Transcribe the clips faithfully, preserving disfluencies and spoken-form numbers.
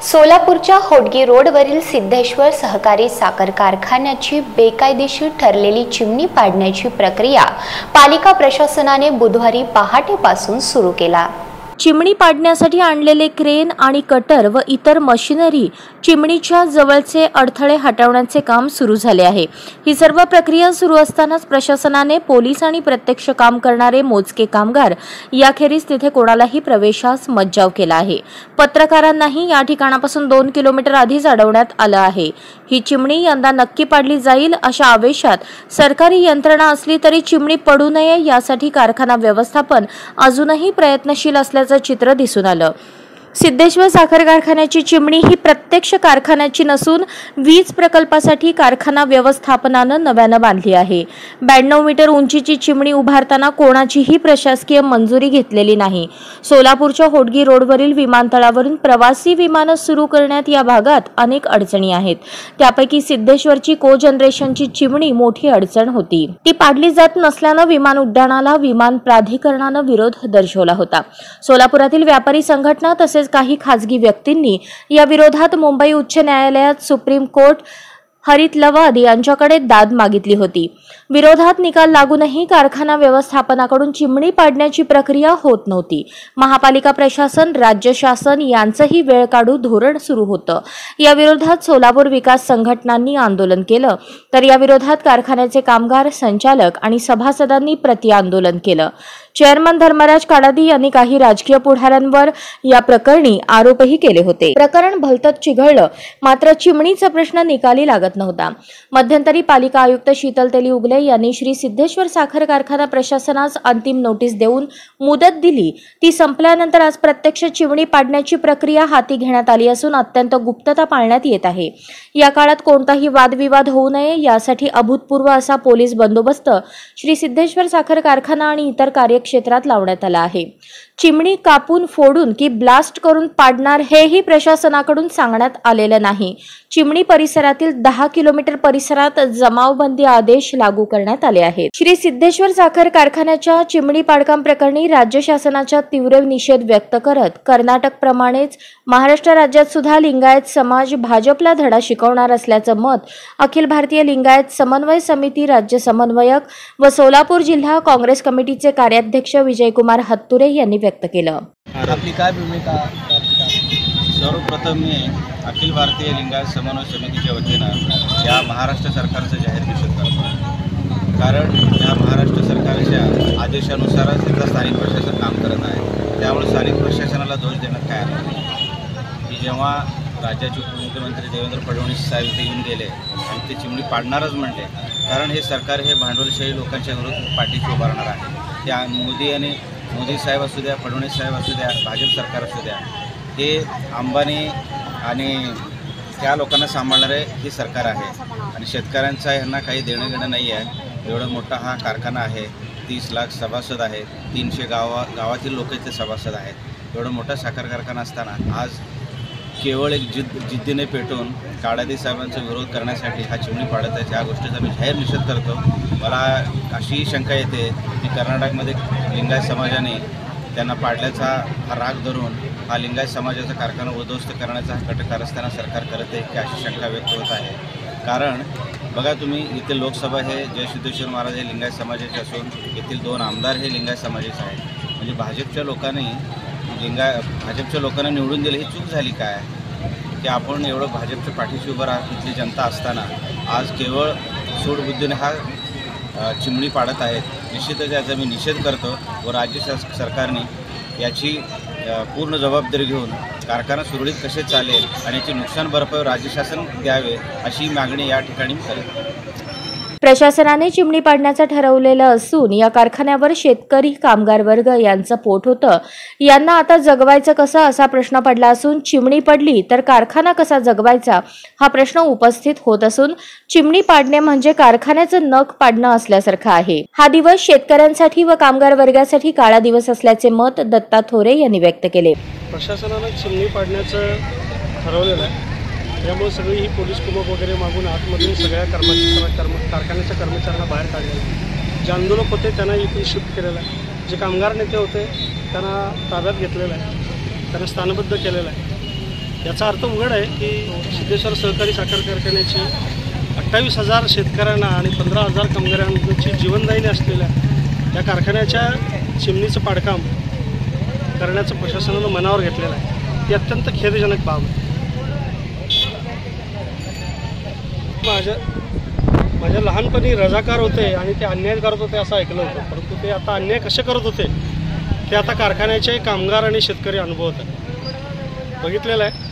सोलापूरच्या होडगी रोडवरील सिद्धेश्वर सहकारी साखर कारखान्याची बेकायदेशीर ठरलेली चिमणी पाडण्याची प्रक्रिया पालिका प्रशासनाने बुधवारी पहाटेपासून सुरू केला। चिमणी पाडण्यासाठी आणलेले क्रेन आणि कटर व इतर मशिनरी चिमणीच्या जवळचे अडथळे हटवण्याचे काम सुरू झाले आहे। ही सर्व प्रक्रिया सुरू असतानाच प्रशासनाने पोलीस आणि प्रत्यक्ष काम करणारे मोजके कामगार याखेरीज तिथे कोणालाही प्रवेशास मज्जाव केला आहे। पत्रकारांनाही या ठिकाणापासून दोन किलोमीटर आधीच अडवण्यात आलं आहे। ही चिमणी यंदा नक्की पाडली जाईल अशा आवेशात सरकारी यंत्रणा असली तरी चिमणी पडू नये यासाठी कारखाना व्यवस्थापन अजूनही प्रयत्नशील असल्याचे चित्र दिसून आलं। सिद्धेश्वर साखर कारखान्याची चिमणी ही प्रत्यक्ष कारखान्याची नसून वीज प्रकल्पासाठी कारखाना व्यवस्थापनानं नव्यानं बांधली आहे। ब्याण्णव मीटर उंचीची चिमणी उभारताना कोणाचीही प्रशासकीय मंजुरी घेतलेली नाही। सोलापूरच्या होडगी रोडवरील विमानतळावरून प्रवासी विमानं सुरू करण्यात या भागात अनेक अडचणी आहेत। त्यापैकी सिद्धेश्वरची को जनरेशनची चिमणी मोठी अडचण होती। ती पाडली जात नसल्यानं विमान उड्डाणाला विमान प्राधिकरणानं विरोध दर्शवला होता। सोलापुरातील व्यापारी संघटना तसेच काही खासगी व्यक्तींनी या विरोधात मुंबई उच्च न्यायालयात सुप्रीम कोर्ट हरित लवाद यांच्याकडे दाद मागितली होती। विरोधात निकाल लागूनही कारखाना व्यवस्थापनाकडून चिमणी पाडण्याची प्रक्रिया होत नव्हती। महापालिका प्रशासन, राज्य शासन यांचंही वेळ काढू धोरण सुरू होतं। या विरोधात सोलापूर विकास संघटनांनी आंदोलन केलं, तर या विरोधात कारखान्याचे कामगार, संचालक आणि सभासदांनी प्रति आंदोलन केलं। चेअरमन धर्मराज काडादी यांनी काही राजकीय पुढाऱ्यांवर या प्रकरणी आरोपही केले होते। प्रकरण भलतच चिघळलं, मात्र चिमणीचा प्रश्न निकाली लागत नव्हता। मध्यंतरी पालिका आयुक्त शीतल तेली उगले यांनी श्री सिद्धेश्वर साखर कारखाना प्रशासनास अंतिम नोटीस देऊन मुदत दिली। ती संपल्यानंतर आज प्रत्यक्ष चिमणी पाडण्याची प्रक्रिया हाती घेण्यात आली असून अत्यंत गुप्तता पाळण्यात येत आहे। या काळात कोणताही वादविवाद होऊ नये यासाठी अभूतपूर्व असा पोलीस बंदोबस्त श्री सिद्धेश्वर साखर कारखाना आणि इतर कार्यक्षेत्रात लावण्यात आला आहे। चिमणी कापून, फोडून की ब्लास्ट करून पाडणार हेही प्रशासनाकडून सांगण्यात आलेलं नाही। चिमणी परिसरातील दहा किलोमीटर परिसरात जमावबंदी आदेश लागू करण्यात आले आहेत। श्री सिद्धेश्वर साखर कारखान्याच्या चिमणी पाडकाम प्रकरणी राज्य शासनाचा तीव्र निषेध व्यक्त करत कर्नाटक प्रमाणेच महाराष्ट्र राज्यात सुद्धा लिंगायत समाज भाजपला धडा शिकवणार असल्याचं मत अखिल भारतीय लिंगायत समन्वय समिती राज्य समन्वयक व सोलापूर जिल्हा काँग्रेस कमिटीचे कार्याध्यक्ष विजयकुमार हत्तुरे यांनी व्यक्त केलं। आपली काय भूमिका? सर्वप्रथम मी अखिल भारतीय लिंगायत समन्वय समितीच्या वतीनं या महाराष्ट्र सरकारचं जाहीर निषेध करतो। कारण या महाराष्ट्र सरकारच्या आदेशानुसारच तिथं स्थानिक प्रशासन काम करत आहे। त्यामुळे स्थानिक प्रशासनाला दोष देण्यात काय आला नाही की जेव्हा राज्याचे उपमुख्यमंत्री देवेंद्र फडणवीस साहेब इथे येऊन गेले आणि ते चिमणी पाडणारच म्हणते, कारण हे सरकार हे भांडवलशाही लोकांच्या विरोधात पाठीशी उभारणार आहे। त्या मोदी आणि मोदी साहेब असू द्या, फडणवीस साहेब असू द्या, भाजप सरकार असू द्या, हे अंबानी आणि त्या लोकांना सांभाळणारे हे सरकार आहे। आणि शेतकऱ्यांचा यांना काही देणं घेणं नाही आहे। एवढा मोठा हा कारखाना आहे, तीस लाख सभासद आहेत, तीनशे गावा गावातील लोक इथे सभासद आहेत। एवढा मोठा साखर कारखाना असताना आज केवळ एक जिद्द जिद्दीने पेटून काडादी साहेबांचा विरोध करण्यासाठी हा चिमणी पाडत आहे। त्या गोष्टीचा मी जाहीर निषेध करतो। मला अशी शंका येते की कर्नाटकमध्ये लिंगायत समाजाने त्यांना पाडल्याचा हा राग धरून हा लिंगायत समाजाचा कारखाना उद्ध्वस्त करण्याचा हा कट कारस्थाना सरकार करत आहे की अशी शंका व्यक्त होत आहे। कारण बघा तुम्ही, इथे लोकसभा हे जय सिद्धेश्वर महाराज हे लिंगायत समाजाचे असून येथील दोन आमदार हे लिंगायत समाजाचे आहेत। म्हणजे भाजपच्या लोकांनी लिंगाय भाजपच्या लोकांना निवडून दिलं, ही चूक झाली काय की आपण एवढं भाजपच्या पाठीशी उभं राहत इथली जनता असताना आज केवळ सूडबुद्धीने हा चिमणी पाडत आहेत। निश्चितच याचा मी निषेध करतो व राज्य सरकारने याची पूर्ण जबाबदारी घेऊन कारखाना सुरळीत कसे चालेल आणि याची नुकसान भरपाई राज्य शासन द्यावे अशी मागणी या ठिकाणी करतो। प्रशासनाने चिमणी पाडण्याचं ठरवलेलं असून या कारखान्यावर शेतकरी, कामगार वर्ग यांचं पोट होतं। यांना आता जगवायचं कसं असा प्रश्न पडला असून चिमणी पडली तर कारखाना कसा जगवायचा हा प्रश्न उपस्थित होत असून चिमणी पाडणे म्हणजे कारखान्याचं नख पाडणं असल्यासारखं आहे। हा दिवस शेतकऱ्यांसाठी व कामगार वर्गासाठी काळा दिवस असल्याचे मत दत्ता थोरे यांनी व्यक्त केले। प्रशासनाने चिमणी पाडण्याचं ठरवलेलं आहे, त्यामुळे सगळी ही पोलीस कुमक वगैरे मागून आतमधून सगळ्या कर्मचारी कर्म कारखान्याच्या कर्मचाऱ्यांना बाहेर काढलेलं। जे आंदोलक होते त्यांना इथून शिफ्ट केलेलं आहे। जे कामगार नेते होते त्यांना ताब्यात घेतलेलं आहे, त्यांना स्थानबद्ध केलेलं आहे। याचा अर्थ उघड आहे की सिद्धेश्वर सहकारी साखर कारखान्याची अठ्ठावीस हजार शेतकऱ्यांना आणि पंधरा हजार कामगारांची जीवनदायिनी असलेल्या या कारखान्याच्या चिमणीचं पाडकाम करण्याचं प्रशासनानं मनावर घेतलेलं आहे. ती अत्यंत खेदजनक बाब आहे. माझ्या माझ्या लहानपणी रजाकार होते आणि ते अन्याय करत होते असं ऐकलं होतं, परंतु ते आता अन्याय कसे करत होते ते आता कारखान्याचे कामगार आणि शेतकरी अनुभवत आहेत. बघितलेलं आहे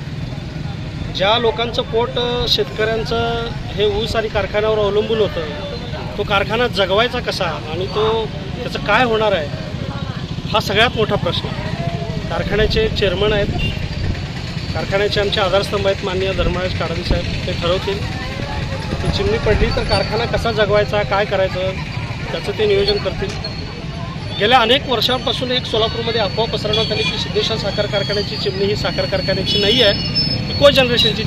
ज्या लोकांचं पोट शेतकऱ्यांचं हे ऊस आणि कारखान्यावर अवलंबून होतं, तो कारखाना जगवायचा कसा आणि तो त्याचं काय होणार आहे हा सगळ्यात मोठा प्रश्न. कारखान्याचे चेअरमन आहेत, कारखान्याचे आमचे आधारस्तंभ आहेत माननीय धर्मराज काडावी साहेब, ते ठरवतील ती चिमणी पडली तर कारखाना कसा जगवायचा, काय करायचं त्याचं ते नियोजन करतील. गेल्या अनेक वर्षांपासून एक सोलापूरमध्ये अफवा पसरवण्यात आली की सिद्धेश्वर साखर कारखान्याची चिमणी ही साखर कारखान्याची नाही आहे, को जनरेशनची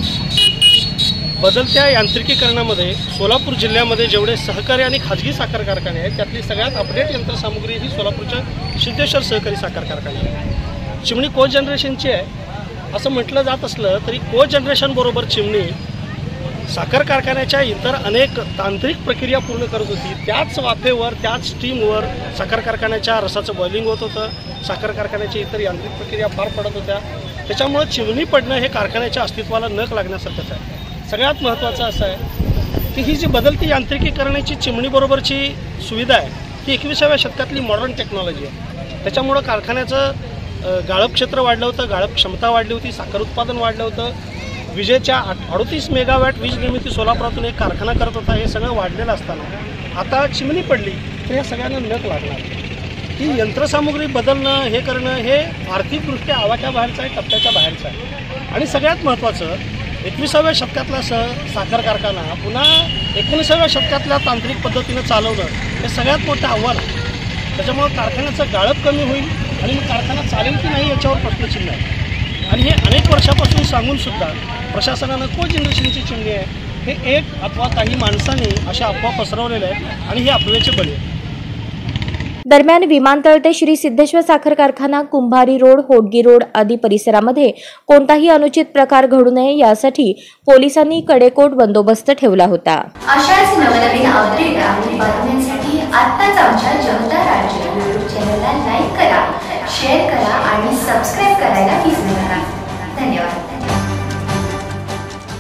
चिमणी. बदलत्या यांत्रिकीकरणामध्ये सोलापूर जिल्ह्यामध्ये जेवढे सहकारी आणि खाजगी साखर कारखाने आहेत त्यातली सगळ्यात अपडेट यंत्रसामुग्री ही सोलापूरच्या सिद्धेश्वर सहकारी साखर कारखाना आहे. चिमणी को जनरेशनची आहे असं म्हटलं जात असलं तरी को जनरेशनबरोबर चिमणी साखर कारखान्याच्या इतर अनेक तांत्रिक प्रक्रिया पूर्ण करत होती. त्याच वाफेवर त्याच स्टीमवर साखर कारखान्याच्या रसाचं बॉइलिंग होत होतं, साखर कारखान्याच्या इतर यांत्रिक प्रक्रिया पार पडत होत्या. त्याच्यामुळं चिमणी पडणं हे कारखान्याच्या अस्तित्वाला नख लागण्यासारखंच आहे. सगळ्यात महत्त्वाचं असं आहे की ही जी बदलती यांत्रिकीकरणाची चिमणीबरोबरची सुविधा आहे ही एकविसाव्या शतकातली मॉडर्न टेक्नॉलॉजी आहे. त्याच्यामुळं कारखान्याचं गाळप क्षेत्र वाढलं होतं, गाळप क्षमता वाढली होती, साखर उत्पादन वाढलं होतं, विजेच्या अडतीस मेगावॅट वीज निर्मिती सोलापुरातून एक कारखाना करत होता. हे सगळं वाढलेलं असताना आता चिमणी पडली तर या सगळ्यांना नख लागणार. ही यंत्रसामुग्री बदलणं हे करणं हे आर्थिकदृष्ट्या आवाक्या बाहेरचं आहे, टप्प्याच्या बाहेरचं आहे. आणि सगळ्यात महत्त्वाचं एकविसाव्या शतकातला स साखर कारखाना पुन्हा एकोणीसाव्या शतकातल्या तांत्रिक पद्धतीनं चालवणं हे सगळ्यात मोठं आव्हान आहे. त्याच्यामुळं कारखान्याचं गाळप कमी होईल आणि मग कारखाना चालेल की नाही याच्यावर प्रश्नचिन्ह आहे. आणि हे अनेक वर्षापासून सांगूनसुद्धा प्रशासनानं को जनरेशनची चिमणी आहे हे एक अथवा काही माणसांनी अशा अफवा पसरवलेल्या आहेत आणि हे अफवेचे बळी आहेत. दरम्यान विमानतळ ते श्री सिद्धेश्वर साखर कारखाना, कुंभारी रोड, होडगी रोड आदी परिसरामध्ये कोणताही अनुचित प्रकार घडू नये यासाठी पोलिसांनी कडेकोट बंदोबस्त ठेवला होता. अशाच नवनवीन अपडेट आणि बातम्यांसाठी आत्ताच आमच्या जनता राज्य यूट्यूब चॅनलला लाईक करा, शेअर करा आणि सबस्क्राईब करायला विसरू नका.